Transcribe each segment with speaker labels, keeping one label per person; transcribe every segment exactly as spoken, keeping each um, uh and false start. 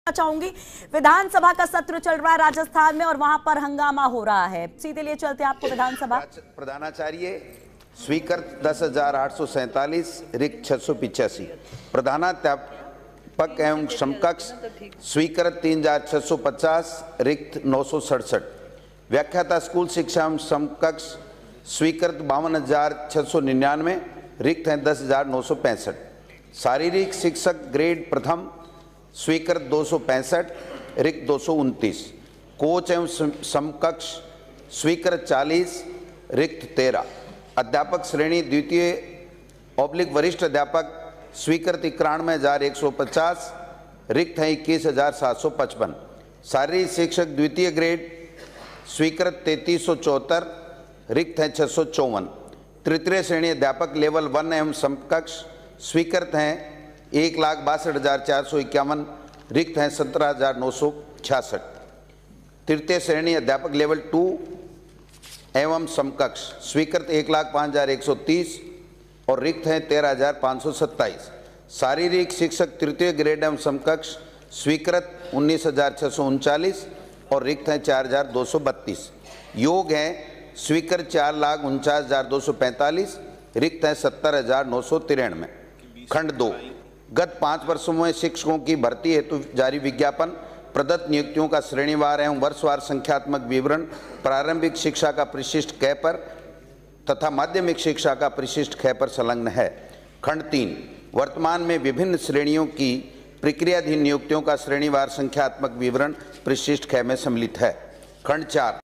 Speaker 1: चाहूंगी। विधानसभा का सत्र चल रहा है राजस्थान में और वहां पर हंगामा हो रहा है, सीधे लिए चलते हैं आपको विधानसभा।
Speaker 2: प्रधानाचार्य स्वीकृत दस हजार आठ सौ सैंतालीस, रिक्त छह सौ पिचासी। प्रधानाध्यापक एवं समकक्ष स्वीकृत तीन हजार छह सौ पचास, रिक्त नौ सौ सड़सठ। व्याख्याता स्कूल शिक्षा एवं समकक्ष स्वीकृत बावन हजार छह सौ निन्यानवे, रिक्त हैं दस हजार नौ सौ पैंसठ। शारीरिक शिक्षक ग्रेड प्रथम स्वीकृत दो सौ पैंसठ, रिक्त दो सौ उनतीस। कोच एवं समकक्ष स्वीकृत चालीस, रिक्त तेरह। अध्यापक श्रेणी द्वितीय ऑब्लिक वरिष्ठ अध्यापक स्वीकृत इक्यानवे हजार एक सौ पचास, रिक्त हैं इक्कीस हजार सात सौ पचपन। शारीरिक शिक्षक द्वितीय ग्रेड स्वीकृत तैंतीस सौ चौहत्तर, रिक्त हैं छः सौ चौवन। तृतीय श्रेणी अध्यापक लेवल वन एवं समकक्ष स्वीकृत हैं एक लाख बासठ हजार चार सौ इक्यावन, रिक्त हैं सत्रह हजार नौ सौ छियासठ। तृतीय श्रेणी अध्यापक लेवल टू एवं समकक्ष स्वीकृत एक लाख पाँच हजार एक सौ तीस और रिक्त हैं तेरह हजार पाँच सौ सत्ताईस। शारीरिक शिक्षक तृतीय ग्रेड एवं समकक्ष स्वीकृत उन्नीस हजार छः सौ उनचालीस और रिक्त हैं चार हजार दो सौ बत्तीस। योग हैं स्वीकृत चार लाख उनचास हजार दो सौ पैंतालीस, रिक्त हैं सत्तर हजार नौ सौ तिरानवे। खंड दो, गत पाँच वर्षों में शिक्षकों की भर्ती हेतु जारी विज्ञापन, प्रदत्त नियुक्तियों का श्रेणीवार एवं वर्षवार संख्यात्मक विवरण प्रारंभिक शिक्षा का परिशिष्ट क पर तथा माध्यमिक शिक्षा का परिशिष्ट ख पर संलग्न है। खंड तीन, वर्तमान में विभिन्न श्रेणियों की प्रक्रियाधीन नियुक्तियों का श्रेणीवार संख्यात्मक विवरण परिशिष्ट ख में सम्मिलित है। खंड चार,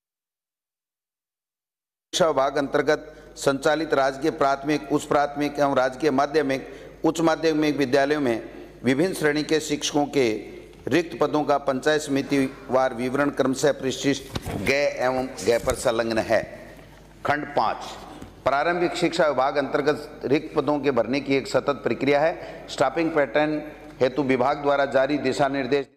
Speaker 2: शिक्षा विभाग अंतर्गत संचालित राजकीय प्राथमिक, उच्च प्राथमिक एवं राजकीय माध्यमिक उच्च माध्यमिक विद्यालयों में विभिन्न श्रेणी के शिक्षकों के रिक्त पदों का पंचायत समिति वार विवरण क्रमशः परिशिष्ट ग एवं ग पर संलग्न है। खंड पाँच, प्रारंभिक शिक्षा विभाग अंतर्गत रिक्त पदों के भरने की एक सतत प्रक्रिया है। स्टाफिंग पैटर्न हेतु विभाग द्वारा जारी दिशा निर्देश